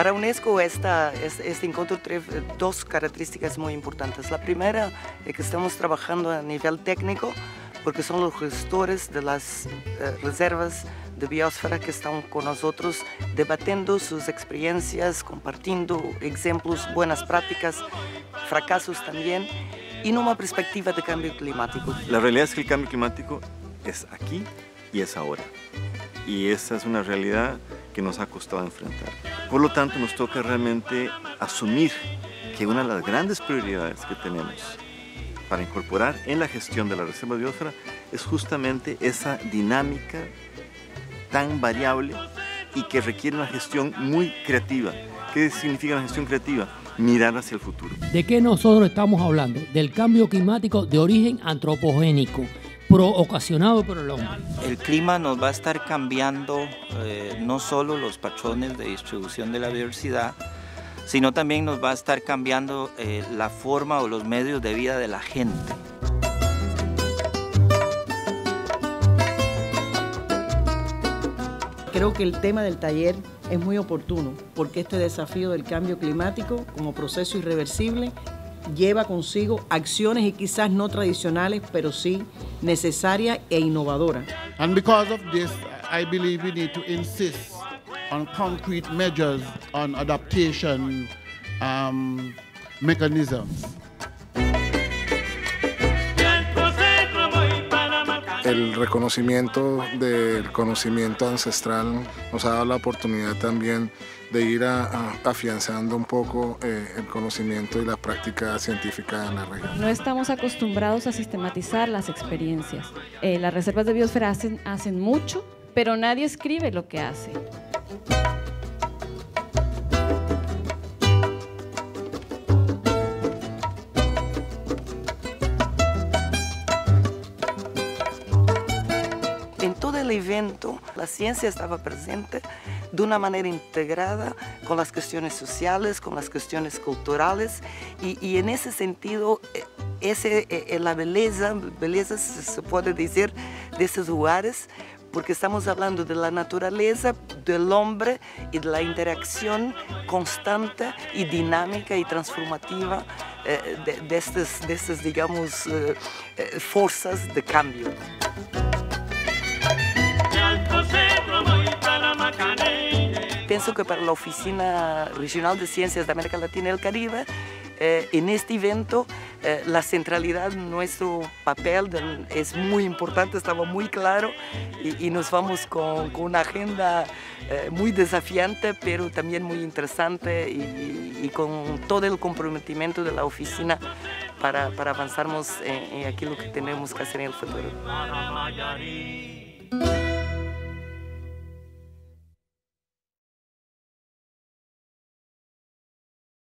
Para UNESCO este encuentro tiene dos características muy importantes. La primera es que estamos trabajando a nivel técnico porque son los gestores de las reservas de biosfera que están con nosotros debatiendo sus experiencias, compartiendo ejemplos, buenas prácticas, fracasos también, y en una perspectiva de cambio climático. La realidad es que el cambio climático es aquí y es ahora. Y esa es una realidad que nos ha costado enfrentar. Por lo tanto, nos toca realmente asumir que una de las grandes prioridades que tenemos para incorporar en la gestión de la reserva de biosfera es justamente esa dinámica tan variable y que requiere una gestión muy creativa. ¿Qué significa la gestión creativa? Mirar hacia el futuro. ¿De qué nosotros estamos hablando? Del cambio climático de origen antropogénico, ocasionado por el hombre. El clima nos va a estar cambiando no solo los patrones de distribución de la biodiversidad, sino también nos va a estar cambiando la forma o los medios de vida de la gente. Creo que el tema del taller es muy oportuno porque este desafío del cambio climático como proceso irreversible lleva consigo acciones y quizás no tradicionales, pero sí necesarias e innovadoras. And because of this, I believe we need to insist on concrete measures on adaptation mechanisms. El reconocimiento del conocimiento ancestral nos ha dado la oportunidad también de ir afianzando un poco el conocimiento y la práctica científica en la región. No estamos acostumbrados a sistematizar las experiencias. Las reservas de biosfera hacen mucho, pero nadie escribe lo que hace. En todo el evento, la ciencia estaba presente de una manera integrada con las cuestiones sociales, con las cuestiones culturales, y en ese sentido, la belleza se puede decir de esos lugares, porque estamos hablando de la naturaleza, del hombre y de la interacción constante y dinámica y transformativa de estas, digamos, fuerzas de cambio. Pienso que para la Oficina Regional de Ciencias de América Latina y el Caribe, en este evento, la centralidad de nuestro papel es muy importante, estaba muy claro, y nos vamos con una agenda muy desafiante, pero también muy interesante, y con todo el comprometimiento de la oficina para avanzarnos en aquello que tenemos que hacer en el futuro.